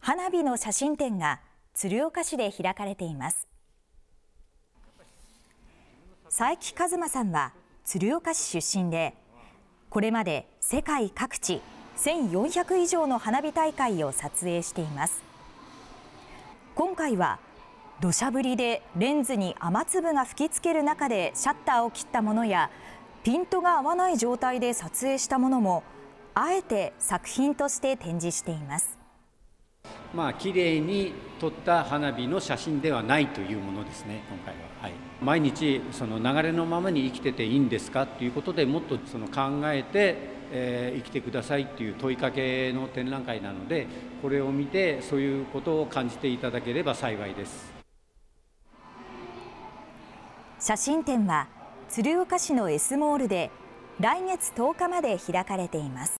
花火の写真展が鶴岡市で開かれています。佐伯一馬さんは鶴岡市出身で、これまで世界各地1400以上の花火大会を撮影しています。今回は土砂降りでレンズに雨粒が吹きつける中でシャッターを切ったものや、ピントが合わない状態で撮影したものもあえて作品として展示しています。 綺麗に撮った花火の写真ではないというものですね、今回は。毎日その流れのままに生きてていいんですかということで、もっとその考えて、生きてくださいという問いかけの展覧会なので、これを見てそういうことを感じていただければ幸いです。 写真展は鶴岡市の S モールで来月10日まで開かれています。